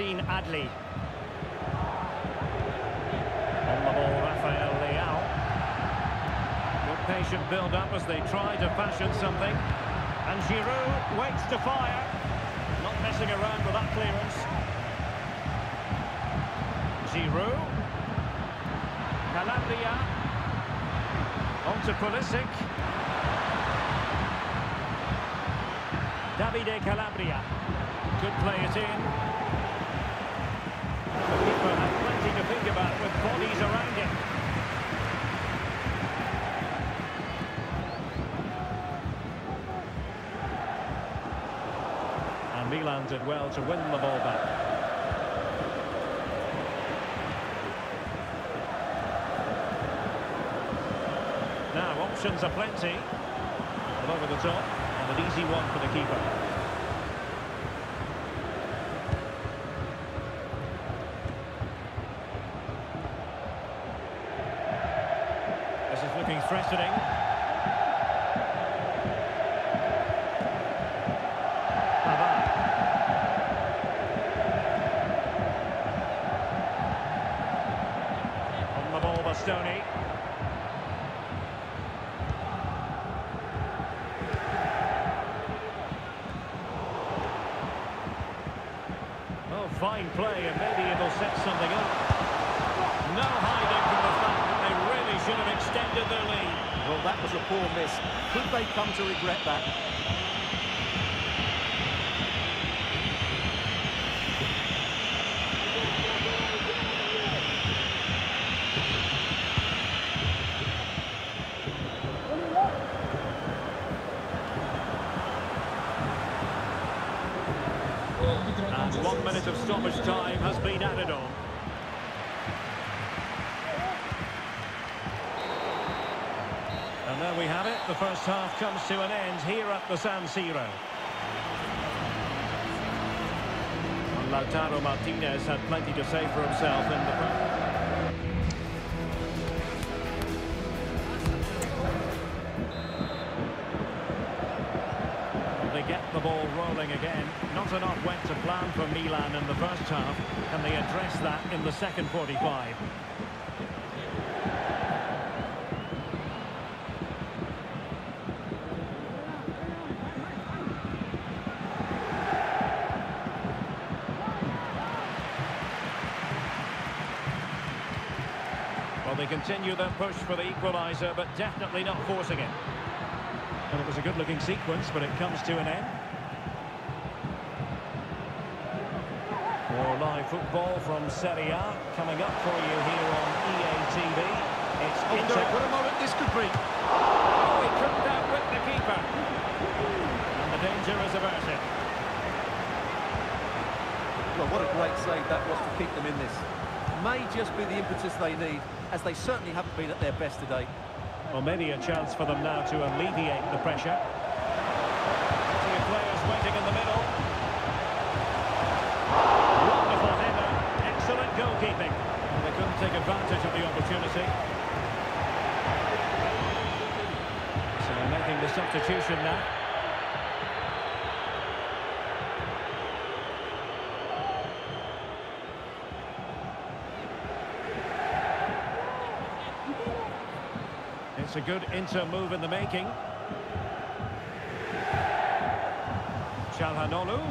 Yassine Adli. On the ball, Rafael Leao. Good patient build-up as they try to fashion something. And Giroud waits to fire. Not messing around with that clearance. Giroud. Calabria. On to Pulisic. Davide Calabria. Could play it in. The keeper had plenty to think about with bodies around him. And Milan did well to win the ball back. Now, options are plenty. But over the top, and an easy one for the keeper. This is looking threatening. Pavard. On the ball, Bastoni. Fine play, and maybe it'll set something up. No hiding from the fact that they really should have extended their lead. Well, that was a poor miss. Could they come to regret that? And 1 minute of stoppage time has been added on. And there we have it. The first half comes to an end here at the San Siro. And Lautaro Martinez had plenty to say for himself in the first. Get the ball rolling again. Not enough went to plan for Milan in the first half. Can they address that in the second 45? Well, they continue their push for the equaliser, but definitely not forcing it. And it was a good-looking sequence, but it comes to an end. More live football from Serie A coming up for you here on EA TV. It's Inter. What a moment this could be. Oh, he couldn't outwit the keeper. And the danger is averted. Well, what a great save that was to keep them in this. May just be the impetus they need, as they certainly haven't been at their best today. Well, maybe a chance for them now to alleviate the pressure. Plenty of players waiting in the middle. Wonderful header. Excellent goalkeeping. And they couldn't take advantage of the opportunity. So they're making the substitution now. It's a good Inter move in the making. Çalhanoğlu.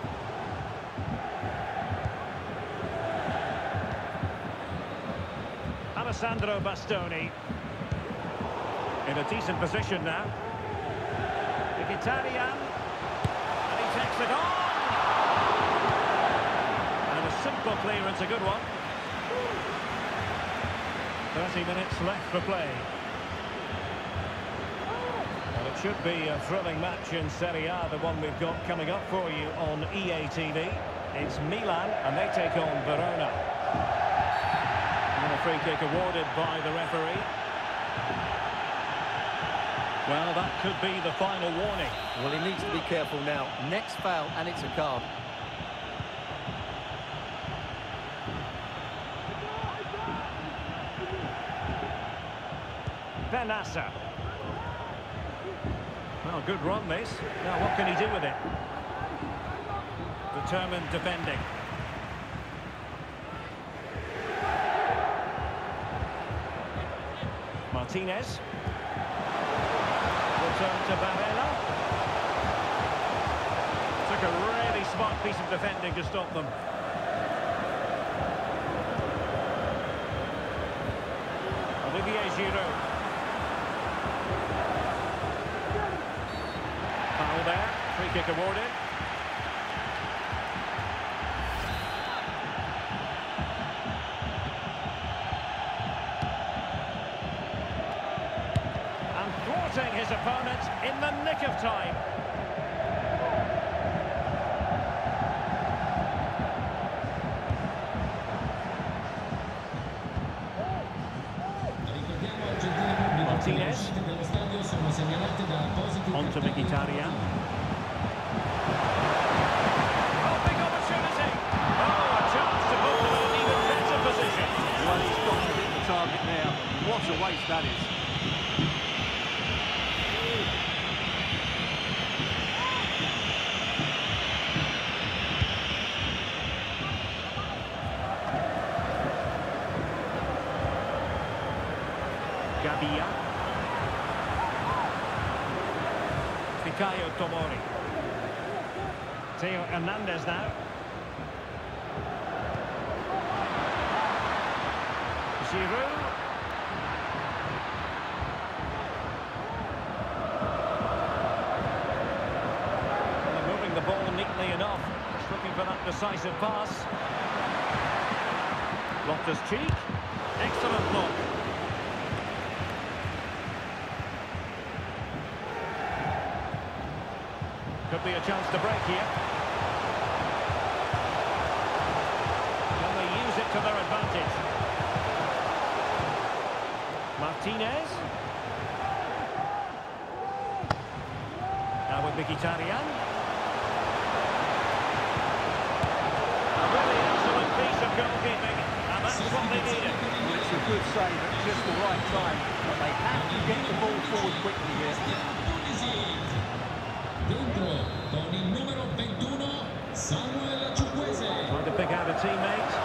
Alessandro Bastoni. In a decent position now. Mkhitaryan. And he takes it on. And a simple clearance, a good one. 30 minutes left for play. Should be a thrilling match in Serie A, the one we've got coming up for you on EA TV. It's Milan, and they take on Verona. And a free kick awarded by the referee. Well, that could be the final warning. Well, he needs to be careful now. Next foul, and it's a card. Benassa. Well, good run, this. Now, what can he do with it? Determined defending. Martinez. Return to Barella. Took a really smart piece of defending to stop them. Olivier Giroud. Foul there. Free kick awarded. And thwarting his opponent in the nick of time. Martinez. On to Mkhitaryan. Oh, big opportunity! Oh, a chance to put them in an even better position. Well, he's got to hit the target now. What a waste that is. Gabia. Fikayo Tomori. Theo Hernandez now. Giroud. Well, they're moving the ball neatly enough. Just looking for that decisive pass. Loftus-Cheek. Excellent block. Could be a chance to break here. Can they use it to their advantage? Martinez. Now with Mkhitaryan. A really excellent piece of goalkeeping, and that's what they needed. Well, it's a good save at just the right time, but they have to get the ball forward quickly here. Dentro con il numero 21 Samuel Chukwueze. Trying to pick out a teammate.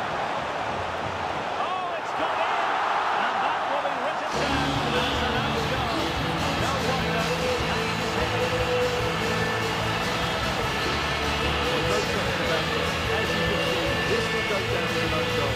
Oh, it's gone in! And that will be written down as an own goal. No wonder. Well, no question about this. As you can see, this will go down as an own goal.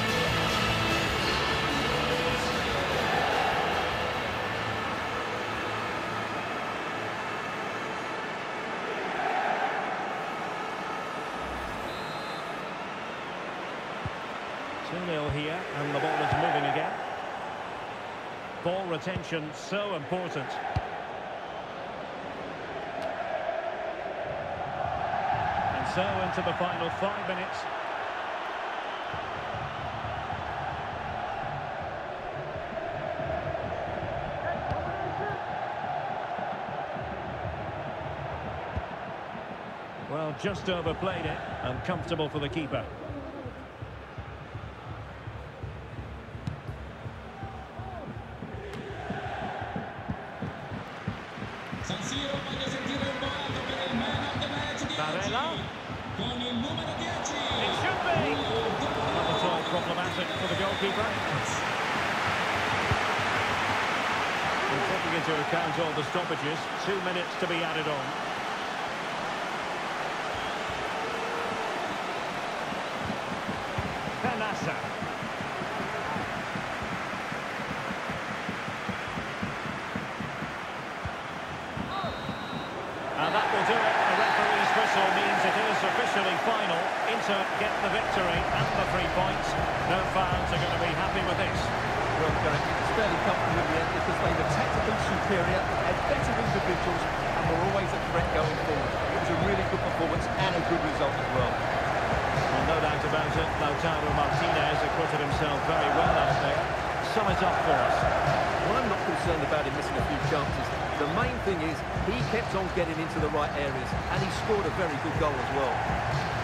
Here, and the ball is moving again. Ball retention so important. And so into the final 5 minutes. Well, just overplayed it, and comfortable for the keeper. Barella. It should be. Not at all problematic for the goalkeeper. And taking into account all the stoppages, 2 minutes to be added on. Penasa. And that will do it. The referee's whistle means it is officially final. Inter get the victory and the 3 points. No fans are going to be happy with this. Well, Derek, it's fairly comfortable in the end because they were tactically superior, had better individuals, and were always a threat going forward. It was a really good performance and a good result as well. Well, no doubt about it. Lautaro Martinez acquitted himself very well out there. Sum it up for us. Well, I'm not concerned about him missing a few chances. The main thing is he kept on getting into the right areas, and he scored a very good goal as well.